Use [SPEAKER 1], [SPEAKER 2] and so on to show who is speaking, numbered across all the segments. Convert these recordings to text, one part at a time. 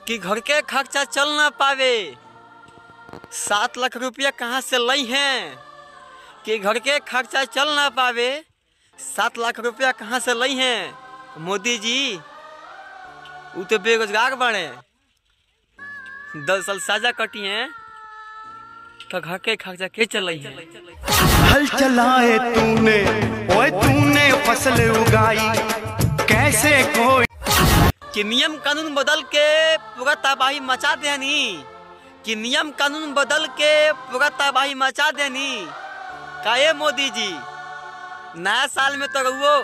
[SPEAKER 1] कि घर के खर्चा चल ना पावे, 7 लाख रुपया कहाँ से लई हैं। कि घर के खर्चा चल ना पावे, 7 लाख रुपया कहाँ से लई हैं। मोदी जी वो तो बेरोजगार बने, 10 साल साजा कटी हैं तो घर के खर्चा के चल है।
[SPEAKER 2] हल चलाए तूने, ओए तूने फसल उगाई, कैसे कोई
[SPEAKER 1] कि नियम कानून बदल के पूरा तबाही मचा देनी। कि नियम कानून बदल के पूरा तबाही मचा देनी। का ये मोदी जी नया साल में तो वो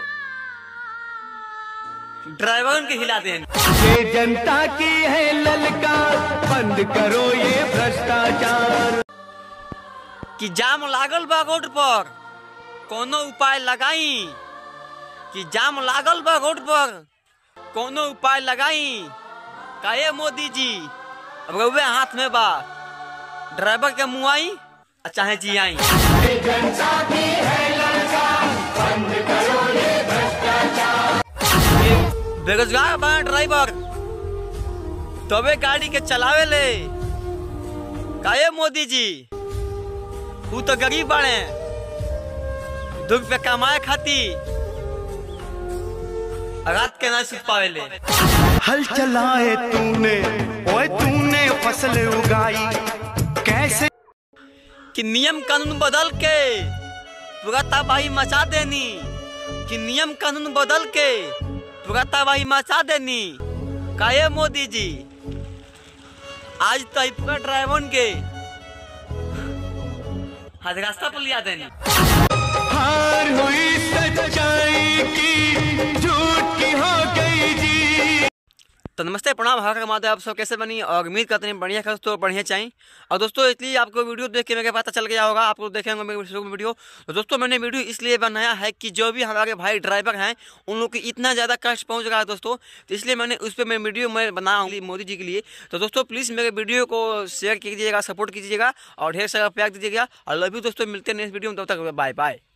[SPEAKER 1] ड्राइवर के हिला देनी।
[SPEAKER 2] ये जनता की है ललकार, बंद करो ये भ्रष्टाचार।
[SPEAKER 1] कि जाम लागल बा रोड पर, कोनो उपाय लगाई। कि जाम लागल बा रोड पर, कोनो उपाय लगाई। का ये मोदी जी अब रउए हाथ में बा, ड्राइवर के मुआई चाहे जी आई। बेरोजगार बना ड्राइवर तबे गाड़ी के चलावे ले। का ये मोदी जी वो तो गरीब बने, 2 रुपया कमाए खाती रात के ना सुत पावे ले।
[SPEAKER 2] हल चलाए तूने, ओए तूने फसल उगाई, कैसे
[SPEAKER 1] कि नियम कानून बदल के पूरा तबाही मचा देनी। कि नियम कानून बदल के पूरा तबाही मचा देनी। का ये मोदी जी आज तो पूरा ड्राइवर के आज रास्ता पर लिया देनी।
[SPEAKER 2] हार हुई सच्चाई की, झूठ की हो गई जी।
[SPEAKER 1] तो नमस्ते प्रणाम, हर माधव, आप सब कैसे बनी और उम्मीद करते हैं बढ़िया खर्च तो बढ़िया चाहिए। और दोस्तों इसलिए आपको वीडियो देख के मेरे पता चल गया होगा, आप लोग देखेंगे मेरे वीडियो। तो दोस्तों मैंने वीडियो इसलिए बनाया है कि जो भी हमारे भाई ड्राइवर हैं उन लोग को इतना ज़्यादा कष्ट पहुंच रहा है दोस्तों, तो इसलिए मैंने उस पर मैं वीडियो मैं बनाया हूँ मोदी जी के लिए। तो दोस्तों प्लीज़ मेरे वीडियो को शेयर कीजिएगा, सपोर्ट कीजिएगा और ढेर सारा प्यार दीजिएगा। और लव यू दोस्तों, मिलते हैं नेक्स्ट वीडियो में, तब तक बाय बाय।